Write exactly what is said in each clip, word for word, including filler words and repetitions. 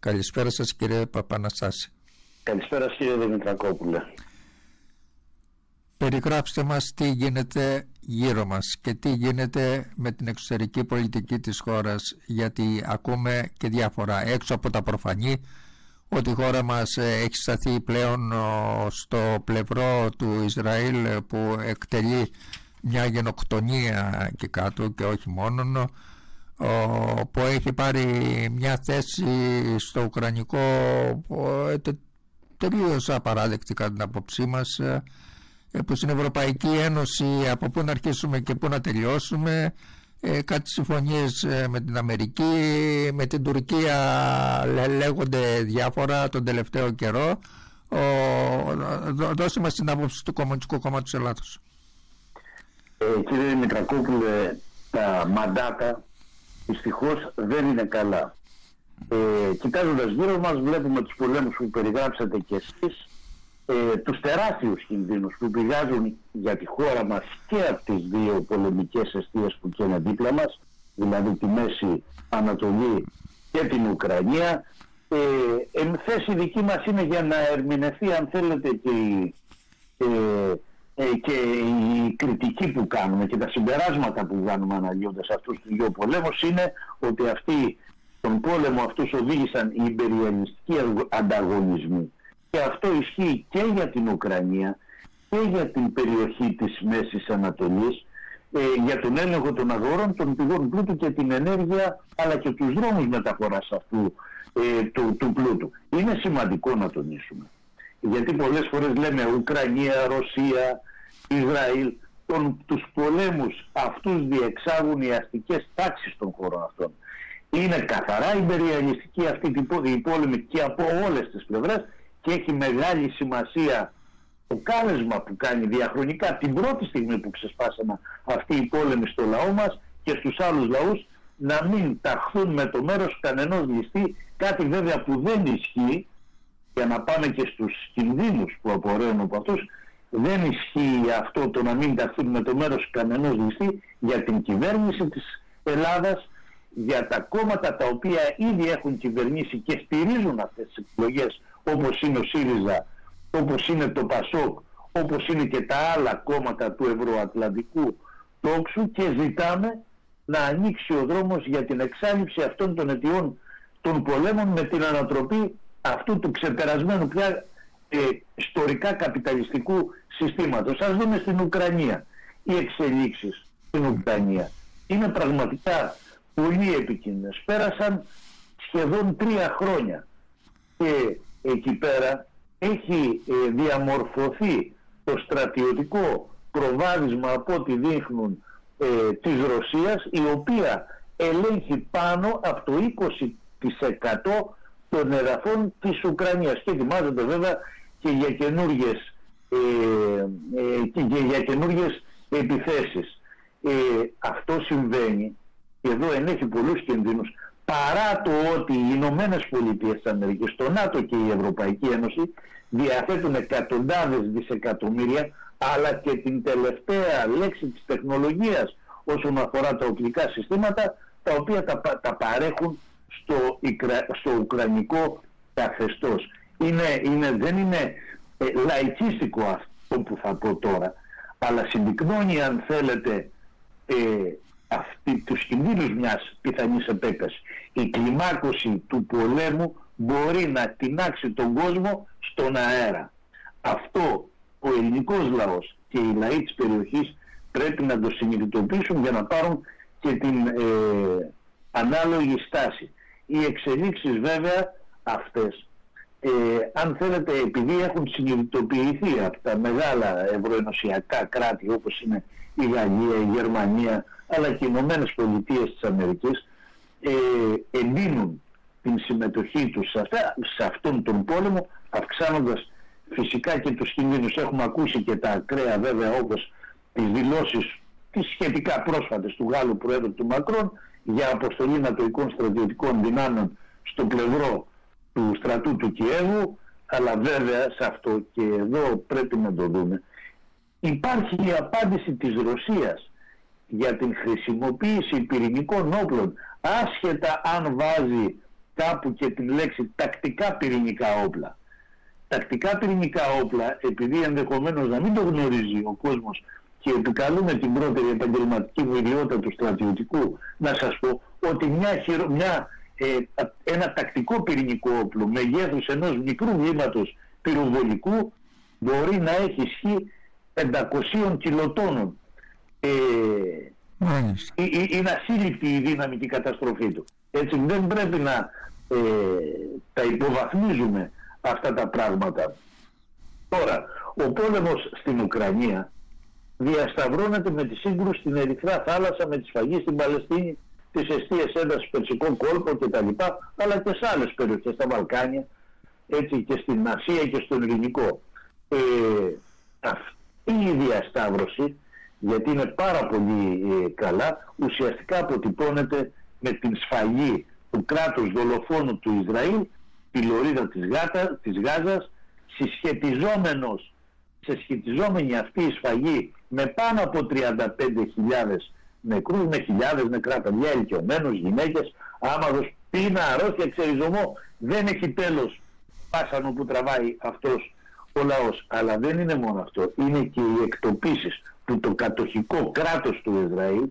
Καλησπέρα σας, κύριε Παπαναστάση. Καλησπέρα σας, κύριε Δημητρακόπουλε. Περιγράψτε μας τι γίνεται γύρω μας και τι γίνεται με την εξωτερική πολιτική της χώρας, γιατί ακούμε και διάφορα έξω από τα προφανή ότι η χώρα μας έχει σταθεί πλέον στο πλευρό του Ισραήλ που εκτελεί μια γενοκτονία και κάτω, και όχι μόνον, που έχει πάρει μια θέση στο ουκρανικό τελείως απαράδεκτη κατά την απόψή μας, που στην Ευρωπαϊκή Ένωση από πού να αρχίσουμε και πού να τελειώσουμε, ε, κάτι συμφωνίες με την Αμερική, με την Τουρκία λέ, λέγονται διάφορα τον τελευταίο καιρό. Ο, δώ, δώστε μας την άποψη του Κομμουνιστικού Κόμματος Ελλάδος. Ε, κύριε Δημητρακόπουλε, τα μαντάτα δυστυχώς δεν είναι καλά. Ε, κοιτάζοντας γύρω μας βλέπουμε τους πολέμους που περιγράψατε κι εσείς, ε, τους τεράστιους κινδύνους που πηγάζουν για τη χώρα μας και από τις δύο πολεμικές αιστείες που και είναι δίπλα μας, δηλαδή τη Μέση Ανατολή και την Ουκρανία. Ε, εν θέση δική μας είναι για να ερμηνευτεί, αν θέλετε, και η, ε, ε, και η κριτική που κάνουμε και τα συμπεράσματα που κάνουμε αναλύοντας αυτούς τους δύο πολέμους, είναι ότι αυτοί τον πόλεμο αυτούς οδήγησαν οι υπεριαλιστικοί ανταγωνισμοί. Και αυτό ισχύει και για την Ουκρανία και για την περιοχή της Μέσης Ανατολής, ε, για τον έλεγχο των αγορών, των πηγών πλούτου και την ενέργεια, αλλά και τους δρόμους μεταφοράς αυτού ε, του, του πλούτου. Είναι σημαντικό να τονίσουμε, γιατί πολλές φορές λέμε Ουκρανία, Ρωσία, Ισραήλ, τον, τους πολέμους αυτούς διεξάγουν οι αστικές τάξεις των χωρών αυτών. Είναι καθαρά υπεριαλιστική αυτή η πόλεμη και από όλες τις πλευρές, και έχει μεγάλη σημασία το κάλεσμα που κάνει διαχρονικά την πρώτη στιγμή που ξεσπάσαμε αυτοί οι πόλεμοι στο λαό μας και στους άλλους λαούς, να μην ταχθούν με το μέρος κανενός ληστή, κάτι βέβαια που δεν ισχύει, για να πάμε και στους κινδύνους που απορρέουν από αυτούς. Δεν ισχύει αυτό το να μην ταχθούν με το μέρος κανενός ληστή για την κυβέρνηση της Ελλάδας, για τα κόμματα τα οποία ήδη έχουν κυβερνήσει και στηρίζουν αυτές τις εκλογές, όπως είναι ο ΣΥΡΙΖΑ, όπως είναι το ΠΑΣΟΚ, όπως είναι και τα άλλα κόμματα του ευρωατλαντικού τόξου, και ζητάμε να ανοίξει ο δρόμος για την εξάλληψη αυτών των αιτιών των πολέμων με την ανατροπή αυτού του ξεπερασμένου πια ε, ιστορικά καπιταλιστικού συστήματος. Ας δούμε στην Ουκρανία. Οι εξελίξεις στην Ουκρανία είναι πραγματικά πολύ επικίνδυνες. Πέρασαν σχεδόν τρία χρόνια και εκεί πέρα έχει ε, διαμορφωθεί το στρατιωτικό προβάδισμα, από ό,τι δείχνουν, ε, της Ρωσίας, η οποία ελέγχει πάνω από το είκοσι τοις εκατό των εδαφών της Ουκρανίας, και ετοιμάζονται βέβαια και για καινούργιες, ε, ε, και για καινούργιες επιθέσεις. Ε, αυτό συμβαίνει, και εδώ ενέχει πολλούς κινδύνους, παρά το ότι οι Ηνωμένες Πολιτείες της Αμερικής, το ΝΑΤΟ και η Ευρωπαϊκή Ένωση διαθέτουν εκατοντάδες δισεκατομμύρια, αλλά και την τελευταία λέξη της τεχνολογίας όσον αφορά τα οπτικά συστήματα, τα οποία τα, τα παρέχουν στο, στο ουκρανικό καθεστώς. Είναι, είναι, δεν είναι ε, λαϊκίστικο αυτό που θα πω τώρα, αλλά συμπυκνώνει, αν θέλετε, ε, αυτή, τους κινδύνους μιας πιθανής επέκτασης. Η κλιμάκωση του πολέμου μπορεί να τινάξει τον κόσμο στον αέρα. Αυτό ο ελληνικός λαός και οι λαοί της περιοχής πρέπει να το συνειδητοποιήσουν για να πάρουν και την ε, ανάλογη στάση. Οι εξελίξεις βέβαια αυτές, ε, αν θέλετε, επειδή έχουν συνειδητοποιηθεί από τα μεγάλα ευρωενωσιακά κράτη όπως είναι η Γαλλία, η Γερμανία, αλλά και οι Ηνωμένες Πολιτείες της Αμερικής, ε, εντείνουν την συμμετοχή τους σε, αυτά, σε αυτόν τον πόλεμο, αυξάνοντας φυσικά και τους κινδύνους. Έχουμε ακούσει και τα ακραία βέβαια, όπως τις δηλώσεις τις σχετικά πρόσφατες του Γάλλου Προέδρου του Μακρόν για αποστολή νατοικών στρατιωτικών δυνάμεων στο πλευρό του στρατού του Κιέβου, αλλά βέβαια σε αυτό και εδώ πρέπει να το δούμε. Υπάρχει η απάντηση της Ρωσίας για την χρησιμοποίηση πυρηνικών όπλων, άσχετα αν βάζει κάπου και την λέξη τακτικά πυρηνικά όπλα. Τακτικά πυρηνικά όπλα, επειδή ενδεχομένως να μην το γνωρίζει ο κόσμος και επικαλούμε την πρώτερη επαγγελματική μου ιδιότητα του στρατιωτικού, να σας πω ότι μια, χειρο, μια, ε, ένα τακτικό πυρηνικό όπλο μεγέθους ενός μικρού βλήματος πυροβολικού μπορεί να έχει ισχύ πεντακόσιων κιλοτόνων. Ε, είναι ασύλληπτη η δύναμη και η καταστροφή του. Έτσι δεν πρέπει να ε, τα υποβαθμίζουμε αυτά τα πράγματα. Τώρα, ο πόλεμος στην Ουκρανία διασταυρώνεται με τη σύγκρουση στην Ερυθρά Θάλασσα, με τη σφαγή στην Παλαιστίνη, τις αιστείες έντασης Περσικό κόλπο κτλ. Αλλά και σε άλλες περιοχές, στα Βαλκάνια, έτσι, και στην Ασία και στον Ειρηνικό. Ε, αυτή η διασταύρωση, γιατί είναι πάρα πολύ ε, καλά, ουσιαστικά αποτυπώνεται με την σφαγή του κράτους δολοφόνου του Ισραήλ, τη λωρίδα της, Γάτα, της Γάζας, συσχετιζόμενος, συσχετιζόμενη αυτή η σφαγή με πάνω από τριάντα πέντε χιλιάδες νεκρούς, με χιλιάδες νεκρά παιδιά, ηλικιωμένους, γυναίκες, άμαδος, πείνα, αρρώστια, ξεριζωμό. Δεν έχει τέλος πάσανο που τραβάει αυτός ο λαός. Αλλά δεν είναι μόνο αυτό, είναι και οι εκτοπίσεις που το κατοχικό κράτος του Ισραήλ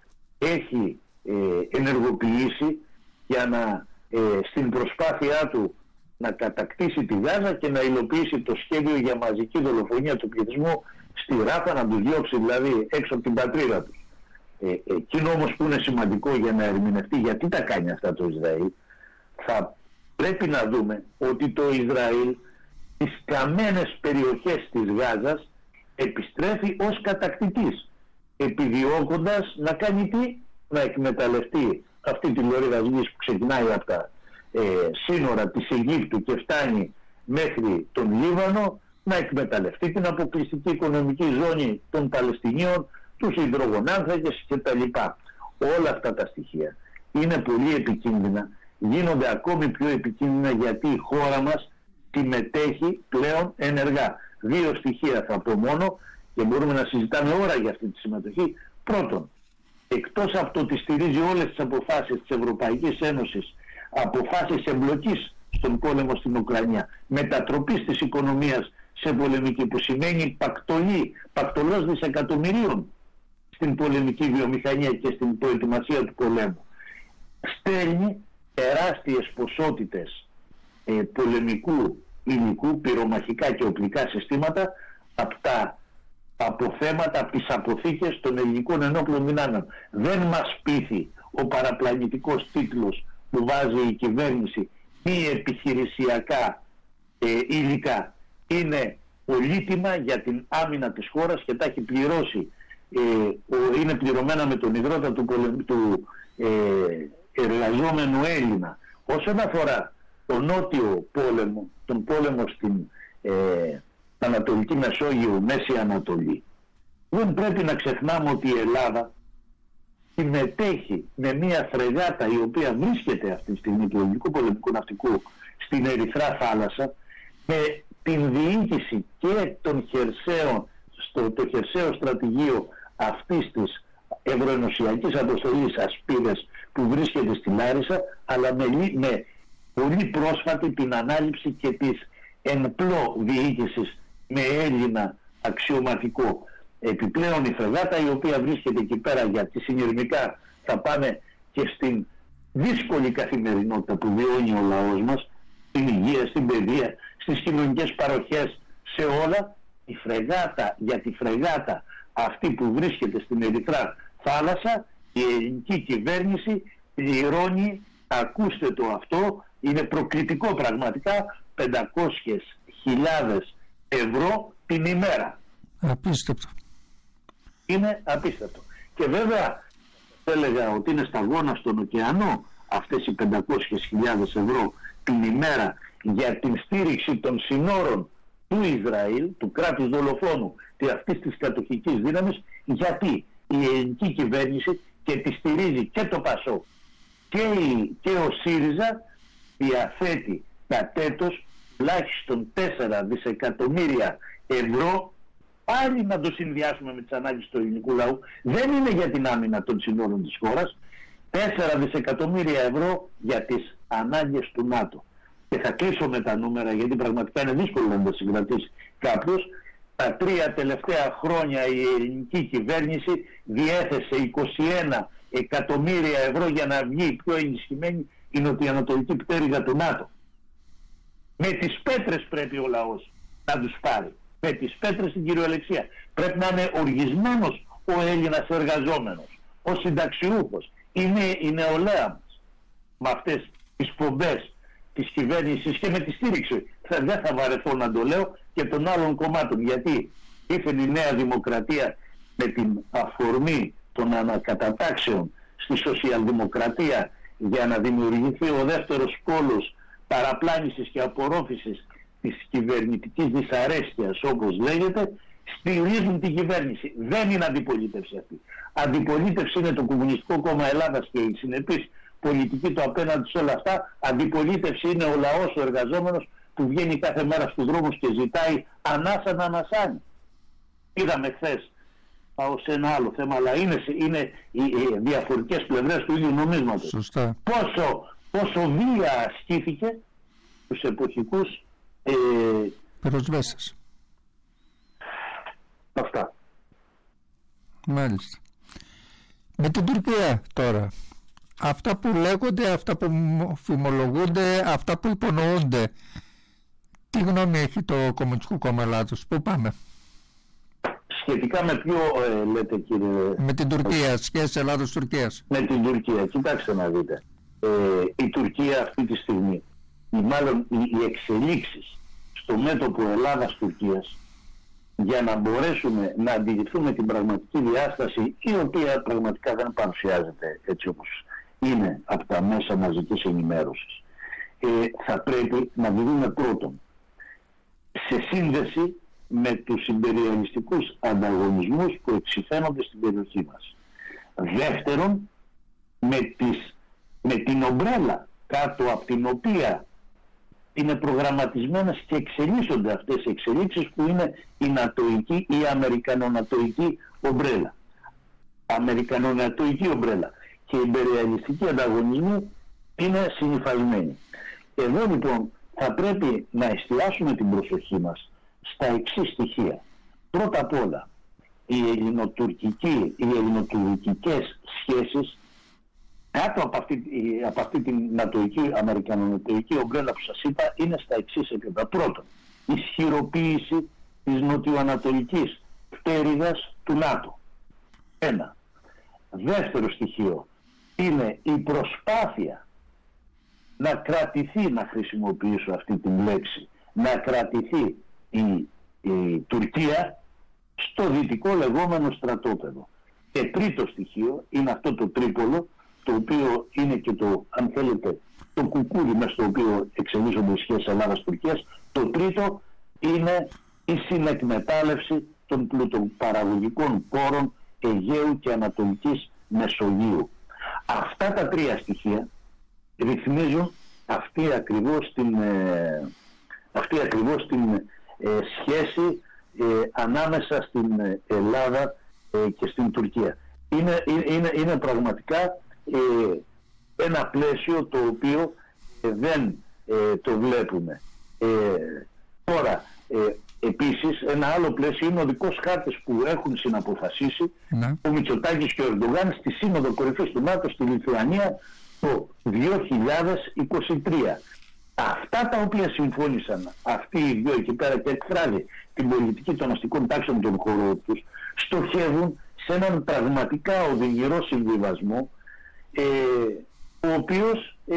έχει ε, ενεργοποιήσει για να ε, στην προσπάθειά του να κατακτήσει τη Γάζα και να υλοποιήσει το σχέδιο για μαζική δολοφονία του πληθυσμού στη Ράφα, να τους διώξει δηλαδή έξω από την πατρίδα τους. Ε, εκείνο όμως που είναι σημαντικό για να ερμηνευτεί γιατί τα κάνει αυτά το Ισραήλ, θα πρέπει να δούμε ότι το Ισραήλ τις καμένες περιοχές της Γάζας επιστρέφει ως κατακτητής, επιδιώκοντας να κάνει τι? Να εκμεταλλευτεί αυτή τη λωρίδα γης που ξεκινάει από τα ε, σύνορα της Αιγύπτου και φτάνει μέχρι τον Λίβανο, να εκμεταλλευτεί την αποκλειστική οικονομική ζώνη των Παλαιστινίων, τους υδρογονάνθρακες κτλ. Όλα αυτά τα στοιχεία είναι πολύ επικίνδυνα, γίνονται ακόμη πιο επικίνδυνα γιατί η χώρα μας συμμετέχει πλέον ενεργά. Δύο στοιχεία θα πω μόνο και μπορούμε να συζητάμε ώρα για αυτή τη συμμετοχή. Πρώτον, εκτός από το ότι στηρίζει όλες τις αποφάσεις της Ευρωπαϊκής Ένωσης, αποφάσεις εμπλοκής στον πόλεμο στην Ουκρανία, μετατροπής της οικονομίας σε πολεμική, που σημαίνει πακτολή, πακτολός δισεκατομμυρίων στην πολεμική βιομηχανία και στην προετοιμασία του πολέμου, στέλνει τεράστιες ποσότητες ε, πολεμικού υλικού, πυρομαχικά και οπλικά συστήματα από τα αποθέματα, από τις αποθήκες των ελληνικών ενόπλων δυνάμεων. Δεν μας πείθει ο παραπλανητικός τίτλος που βάζει η κυβέρνηση μη επιχειρησιακά ε, υλικά. Είναι πολύτιμα για την άμυνα της χώρας και τα έχει πληρώσει. Ε, ο, είναι πληρωμένα με τον ιδρώτα του, πολεμ, του ε, εργαζόμενου Έλληνα. Όσον αφορά τον νότιο πόλεμο, τον πόλεμο στην ε, Ανατολική Μεσόγειο, Μέση Ανατολή, δεν πρέπει να ξεχνάμε ότι η Ελλάδα συμμετέχει με μια φρεγάτα η οποία βρίσκεται αυτή τη στιγμή του ελληνικού πολεμικού ναυτικού στην Ερυθρά Θάλασσα, με την διοίκηση και των χερσαίων, στο το χερσαίο στρατηγείο αυτής της ευρωενωσιακής αποστολής Ασπίδες που βρίσκεται στη Λάρισα, αλλά με, με πολύ πρόσφατη την ανάληψη και της εν πλώ διοίκησης με Έλληνα αξιωματικό. Επιπλέον η φρεγάτα η οποία βρίσκεται εκεί πέρα, γιατί συνειρμικά θα πάμε και στην δύσκολη καθημερινότητα που βιώνει ο λαός μας, στην υγεία, στην παιδεία, στις κοινωνικές παροχές, σε όλα, η φρεγάτα, για τη φρεγάτα αυτή που βρίσκεται στην Ερυθρά Θάλασσα, η ελληνική κυβέρνηση πληρώνει, ακούστε το αυτό, είναι προκλητικό πραγματικά, πεντακόσιες χιλιάδες ευρώ την ημέρα. Απίστευτο. Είναι απίστευτο. Και βέβαια έλεγα ότι είναι σταγόνα στον ωκεανό αυτές οι πεντακόσιες χιλιάδες ευρώ την ημέρα για την στήριξη των συνόρων του Ισραήλ, του κράτους δολοφόνου και αυτής της κατοχικής δύναμης, γιατί η ελληνική κυβέρνηση, και τη στηρίζει και το ΠΑΣΟΚ και, η, και ο ΣΥΡΙΖΑ, διαθέτει κατ' έτος τουλάχιστον τέσσερα δισεκατομμύρια ευρώ, πάλι να το συνδυάσουμε με τις ανάγκες του ελληνικού λαού, δεν είναι για την άμυνα των συνόρων της χώρας, τέσσερα δισεκατομμύρια ευρώ για τις ανάγκες του ΝΑΤΟ. Και θα κλείσω με τα νούμερα, γιατί πραγματικά είναι δύσκολο να τα συγκρατήσει κάποιος. Τα τρία τελευταία χρόνια η ελληνική κυβέρνηση διέθεσε είκοσι ένα εκατομμύρια ευρώ για να βγει πιο ενισχυμένη η νοτιοανατολική πτέρυγα του ΝΑΤΟ. Με τις πέτρες πρέπει ο λαός να τους πάρει. Με τις πέτρες στην κυριολεξία. Πρέπει να είναι οργισμένος ο Έλληνας εργαζόμενος, ο συνταξιούχος, είναι η νεολαία μας. Με αυτές τις πομπές της κυβέρνησης και με τη στήριξη, θα, δεν θα βαρεθώ να το λέω, και των άλλων κομμάτων. Γιατί ήθελε η Νέα Δημοκρατία με την αφορμή των ανακατατάξεων στη σοσιαλδημοκρατία για να δημιουργηθεί ο δεύτερος πόλος παραπλάνησης και απορρόφησης της κυβερνητικής δυσαρέσκειας, όπως λέγεται, στηρίζουν την κυβέρνηση. Δεν είναι αντιπολίτευση αυτή. Αντιπολίτευση είναι το Κομμουνιστικό Κόμμα Ελλάδας και η συνεπής πολιτική του απέναντι σε όλα αυτά. Αντιπολίτευση είναι ο λαός, ο εργαζόμενος, που βγαίνει κάθε μέρα στους δρόμους και ζητάει ανάσα να ανασάνει. Είδαμε χθες, πάω σε ένα άλλο θέμα, αλλά είναι, είναι οι, οι διαφορετικές πλευρές του ίδιου νομίσματος. Σωστά. Πόσο, πόσο βία ασκήθηκε στους εποχικούς ε, πυροσβέστες. Αυτά. Μάλιστα. Με την Τουρκία τώρα, αυτά που λέγονται, αυτά που φημολογούνται, αυτά που υπονοούνται, τι γνώμη έχει το Κομμουνιστικό Κόμμα Ελλάδος? Πού πάμε? Σχετικά με ποιο ε, λέτε, κύριε? Με την Τουρκία, σχέση Ελλάδος-Τουρκίας. Με την Τουρκία, κοιτάξτε να δείτε. Ε, η Τουρκία αυτή τη στιγμή, ή μάλλον οι, οι εξελίξεις στο μέτωπο Ελλάδας-Τουρκίας, για να μπορέσουμε να αντιληφθούμε την πραγματική διάσταση, η οποία πραγματικά δεν παρουσιάζεται έτσι όπως είναι από τα μέσα μαζικής ενημέρωσης, ε, θα πρέπει να δούμε πρώτον σε σύνδεση με τους ιμπεριαλιστικούς ανταγωνισμούς που εξυφαίνονται στην περιοχή μας. Δεύτερον, με, τις, με την ομπρέλα κάτω από την οποία είναι προγραμματισμένες και εξελίσσονται αυτές οι εξελίξεις, που είναι η νατοϊκή ή η αμερικανονατοϊκή ομπρέλα. Αμερικανονατοϊκή ομπρέλα και οι ιμπεριαλιστικοί ανταγωνισμοί είναι συνυφασμένοι. Εδώ λοιπόν θα πρέπει να εστιάσουμε την προσοχή μας στα εξής στοιχεία. Πρώτα απ' όλα, οι ελληνοτουρκικοί, οι ελληνοτουρκικές σχέσεις κάτω από αυτή, από αυτή την νατοϊκή, αμερικανονατοϊκή ομπρέλα που σας είπα, είναι στα εξής επίπεδα. Πρώτον, ισχυροποίηση της νοτιοανατολικής πτέρυγας του ΝΑΤΟ. Ένα. Δεύτερο στοιχείο είναι η προσπάθεια να κρατηθεί, να χρησιμοποιήσω αυτή την λέξη, να κρατηθεί η, η Τουρκία στο δυτικό λεγόμενο στρατόπεδο. Και τρίτο στοιχείο είναι αυτό το τρίπολο, το οποίο είναι και το, αν θέλετε, το κουκούλι μέσα στο οποίο εξελίσσονται οι σχέσεις Ελλάδας-Τουρκίας. Το τρίτο είναι η συνεκμετάλλευση των πλουτοπαραγωγικών πόρων Αιγαίου και Ανατολικής Μεσογείου. Αυτά τα τρία στοιχεία ρυθμίζουν αυτή ακριβώς την, ε, αυτή ακριβώς την ε, σχέση ε, ανάμεσα στην Ελλάδα ε, και στην Τουρκία. Είναι, είναι, είναι πραγματικά ε, ένα πλαίσιο το οποίο ε, δεν ε, το βλέπουμε. Ε, τώρα, ε, επίσης, ένα άλλο πλαίσιο είναι ο δικός χάρτης που έχουν συναποφασίσει ναι. ο Μητσοτάκης και ο Ερντογάν στη Σύνοδο Κορυφής του ΝΑΤΟ στη Λιθουανία το δύο χιλιάδες είκοσι τρία. Αυτά τα οποία συμφώνησαν αυτοί οι δύο εκεί πέρα και εκφράζει την πολιτική των αστικών τάξεων των χωρών τους, στοχεύουν σε έναν πραγματικά οδυνηρό συμβιβασμό, ε, ο οποίος ε,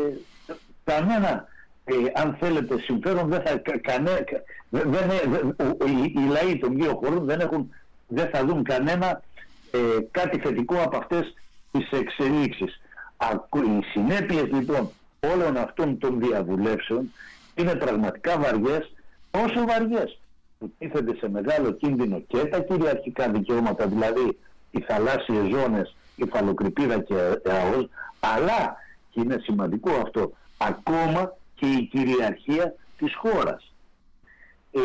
κανένα ε, αν θέλετε συμφέρον δεν θα κανέ, δεν, δεν, οι, οι λαοί των δύο χωρών δεν, έχουν, δεν θα δουν κανένα ε, κάτι θετικό από αυτές τις εξελίξεις. Οι συνέπειες λοιπόν όλων αυτών των διαβουλεύσεων είναι πραγματικά βαριές, τόσο βαριές που τίθενται σε μεγάλο κίνδυνο και τα κυριαρχικά δικαιώματα, δηλαδή οι θαλάσσιες ζώνες, η Φαλοκρηπίδα και ΑΟΣ, αλλά, και είναι σημαντικό αυτό, ακόμα και η κυριαρχία της χώρας. Ε,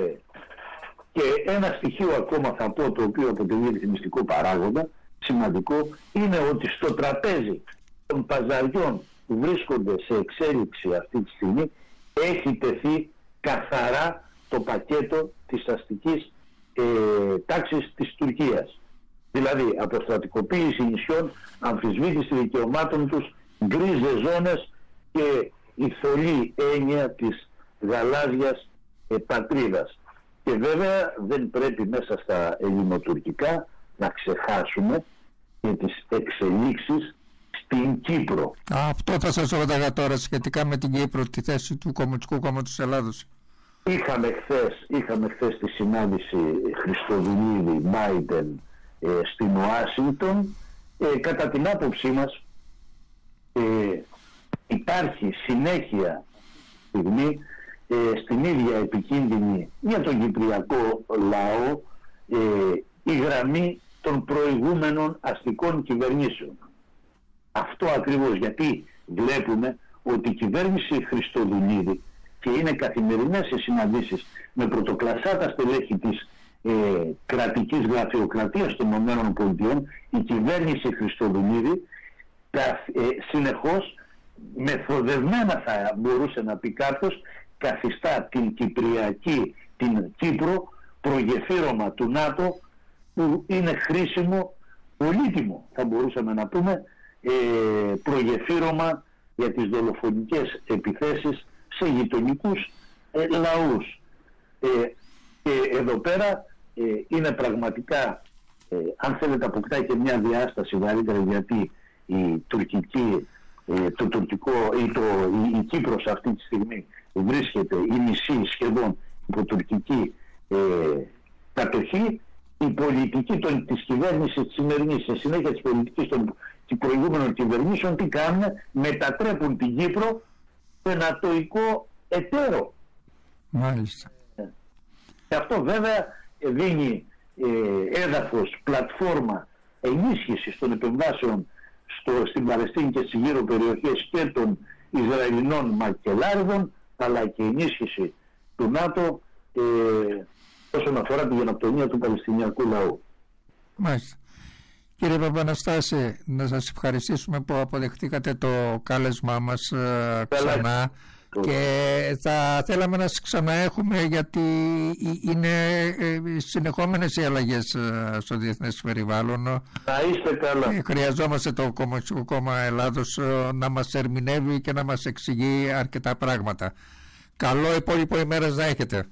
και ένα στοιχείο ακόμα θα πω, το οποίο αποτελεί ρυθμιστικό παράγοντα, σημαντικό, είναι ότι στο τραπέζι των παζαριών που βρίσκονται σε εξέλιξη αυτή τη στιγμή, έχει τεθεί καθαρά το πακέτο της αστικής ε, τάξης της Τουρκίας. Δηλαδή αποστρατικοποίηση νησιών, αμφισβήτηση δικαιωμάτων τους, γκρίζες ζώνες και η θολή έννοια της γαλάζιας ε, πατρίδας. Και βέβαια δεν πρέπει μέσα στα ελληνοτουρκικά να ξεχάσουμε και τις εξελίξεις στην Κύπρο. Αυτό θα σας ρωτάγα τώρα σχετικά με την Κύπρο, τη θέση του Κομμουνιστικού Κόμματος Ελλάδος. Είχαμε χθες, είχαμε χθες τη συνάντηση Χριστοδουλίδη-Μπάιντεν ε, στην Ουάσιγκτον. Ε, κατά την άποψή μας ε, υπάρχει συνέχεια στιγμή ε, στην ίδια επικίνδυνη για τον κυπριακό λαό ε, η γραμμή των προηγούμενων αστικών κυβερνήσεων. Αυτό ακριβώς γιατί βλέπουμε ότι η κυβέρνηση Χριστοδουλίδη, και είναι καθημερινές οι συναντήσεις με πρωτοκλασσάτα στελέχη της ε, κρατικής γραφειοκρατίας των ΗΠΑ, η κυβέρνηση Χριστοδουλίδη τα, ε, συνεχώς, μεθοδευμένα θα μπορούσε να πει κάποιος, καθιστά την Κυπριακή, την Κύπρο, προγεφύρωμα του ΝΑΤΟ, που είναι χρήσιμο, πολύτιμο θα μπορούσαμε να πούμε, ε, προγεφύρωμα για τις δολοφονικές επιθέσεις σε γειτονικούς ε, λαούς. Ε, και εδώ πέρα ε, είναι πραγματικά, ε, αν θέλετε, αποκτάει και μια διάσταση βαρύτερη, γιατί η τουρκική, ε, το τουρκικό, ή το, η, η Κύπρος αυτή τη στιγμή βρίσκεται η μισή σχεδόν υπό τουρκική ε, κατοχή. Η πολιτική των, της κυβέρνησης της σημερινής, σε συνέχεια της πολιτικής των προηγούμενων κυβερνήσεων, τι κάνουν? Μετατρέπουν την Κύπρο σε νατοϊκό εταίρο. Μάλιστα. Και αυτό βέβαια δίνει ε, έδαφος, πλατφόρμα ενίσχυσης των επεμβάσεων στο, στην Παλαιστίνη και στις γύρω περιοχές και των Ισραηλινών μακελάριδων, αλλά και ενίσχυση του ΝΑΤΟ ε, όσον αφορά τη γενοκτονία του Παλαιστινιακού λαού. Μάλιστα. Κύριε Παπαναστάση, να σας ευχαριστήσουμε που αποδεχτήκατε το κάλεσμά μας ε, ξανά. Και θα θέλαμε να σας ξαναέχουμε, γιατί είναι συνεχόμενες οι αλλαγές στο διεθνές περιβάλλον. Να είστε καλά. Χρειαζόμαστε το Κομμουνιστικό Κόμμα Ελλάδος να μας ερμηνεύει και να μας εξηγεί αρκετά πράγματα. Καλό υπόλοιπο ημέρας να έχετε.